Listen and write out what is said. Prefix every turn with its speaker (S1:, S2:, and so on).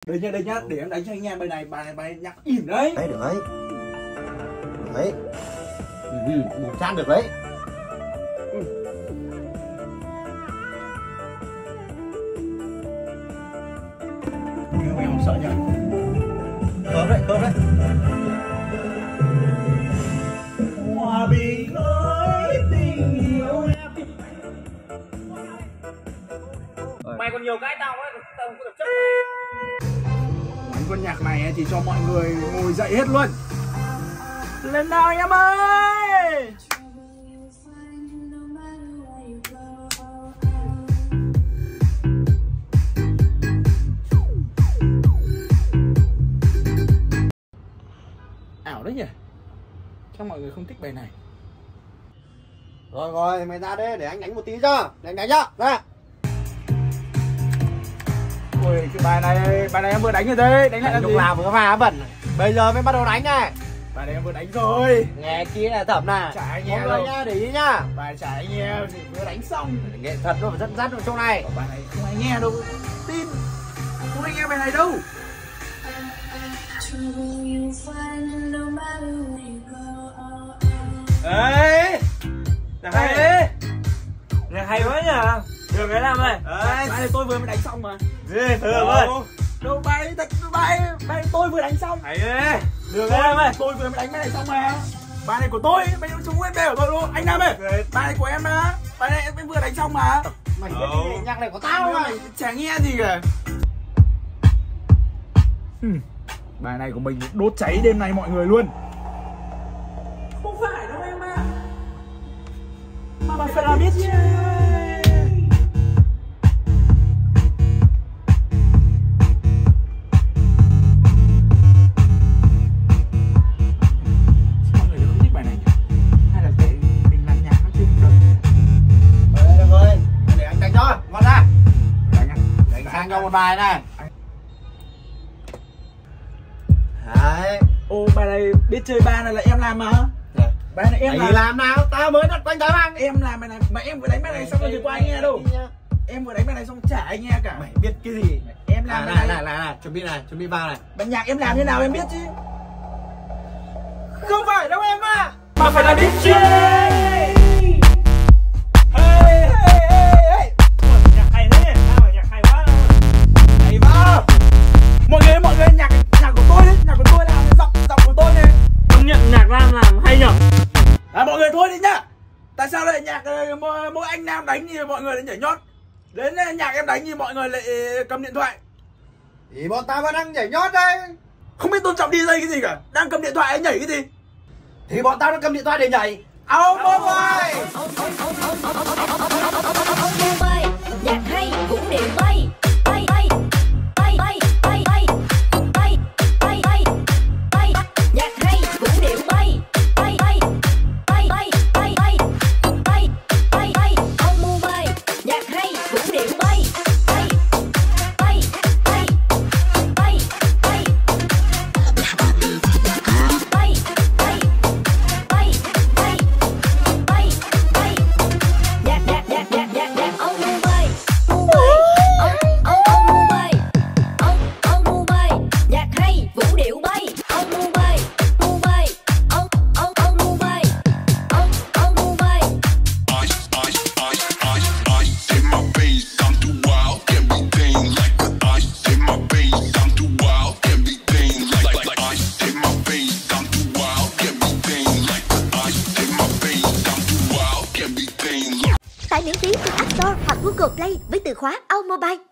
S1: Đây nhá, để em đánh cho anh em. Bài này nhạc ỉn đấy.
S2: Đấy, được đấy. Đấy. Một trang được đấy.
S1: Nhưng em không sợ nhá.
S2: Cơm đấy.
S1: Hòa bình ơi, tình yêu em.
S3: Mày còn nhiều cái tao ấy, tao không có được chấp mày.
S1: Đánh con nhạc này thì cho mọi người ngồi dậy hết luôn. Lên nào anh em ơi. Ảo đấy nhỉ. Chắc mọi người không thích bài này.
S2: Rồi, mày ra đây để anh đánh một tí cho. Để anh đánh nhá. Ra.
S1: Ôi, cái bài này em vừa đánh rồi đấy. Đánh lại làm gì?
S2: Lúc nào vừa pha bẩn. Bây giờ mới bắt đầu đánh này.
S1: Bài này em vừa đánh rồi.
S2: Nghe kỹ là Thẩm này.
S1: Chả anh nghe
S2: mọi người
S1: đâu
S2: nhá, để ý nhá.
S1: Bài chả anh nghe thì vừa đánh xong.
S2: Nghệ thuật nó phải dẫn dắt vào chỗ này.
S1: Bài này không ai nghe đâu. Tin. Không ai nghe bài này đâu.
S3: Ê, nhạc hay đấy. Nhạc hay quá nhỉ. Được cái làm ơi.
S1: Bài này tôi vừa mới đánh xong mà.
S3: Ghê thường ơi.
S1: Đâu bài thật, bài tôi vừa đánh xong.
S3: Hay đấy. Được
S1: Tôi,
S3: cái làm ơi.
S1: tôi vừa mới đánh bài này xong mà. Bài này của tôi, bài này chúng em của tôi luôn. Anh Nam ơi, bài này của em mà. Bài này em vừa đánh xong mà.
S2: Mày biết cái gì? Nhạc này của tao mà.
S1: Mày chả nghe gì cả. Bài này của mình đốt cháy đêm nay mọi người luôn. Không phải đâu em ạ. Mà phải là biết chứ. Mọi người không thích bài này nhỉ? Hay là để mình làm nhạc nó chưa được?
S2: Được rồi. Để anh đánh cho. Ngon ra.
S1: Đánh
S2: Đánh cho một bài này. Đấy.
S1: Ô, bài này biết chơi ba này là em làm mà. Bài này em
S2: làm nào? Tao mới đặt quanh đá băng.
S1: Em làm bài này mà em vừa đánh bài này xong rồi thì có ai nghe đâu. Em vừa đánh bài này xong chả ai nghe cả.
S2: Mày biết cái gì?
S1: Em làm bài
S2: này, chuẩn bị vào này.
S1: Bản nhạc em làm như nào em biết chứ. Không phải đâu em ạ. Mà phải là biết chơi.
S3: Nhạc hay thế nhỉ? Sao mà nhạc hay quá.
S1: Hay quá. Mọi người nhạc của tôi đấy, nhạc của tôi làm giọng của tôi này.
S3: Công nhận nhạc Lam làm hay nhở.
S1: Mọi người thôi đi nhá. Tại sao lại nhạc mỗi anh Nam đánh thì mọi người lại nhảy nhót. Đến nhạc em đánh thì mọi người lại cầm điện thoại.
S2: Thì bọn tao vẫn đang nhảy nhót đây.
S1: Không biết tôn trọng DJ cái gì cả. Đang cầm điện thoại anh nhảy cái gì.
S2: Thì bọn tao đang cầm điện thoại để nhảy.
S1: Mobile.
S4: Mobile, nhạc hay vũ điệu bay. Bay bay bay bay bay bay bay bay bay bay. Nhạc hay vũ điệu bay. Bay bay bay bay bay bay bay bay bay. Mobile, nhạc hay vũ điệu bay. Bay bay bay bay bay bay bay bay bay bay bay. Nhạc ông Mobile. Ông Mobile. Ông Mobile. Nhạc hay vũ điệu bay. Ông Mobile. Mobile. Ông Mobile. Ông Mobile.
S5: Ice in my veins, I'm too wild, can't be tamed like the ice in my veins, I'm too wild, can't be tamed like ice in my veins, I'm too wild, can't be tamed like the ice in my veins, I'm too wild, can't be tamed.
S4: Tải miễn phí trên App Store hoặc Google Play với từ khóa Ông Mobile.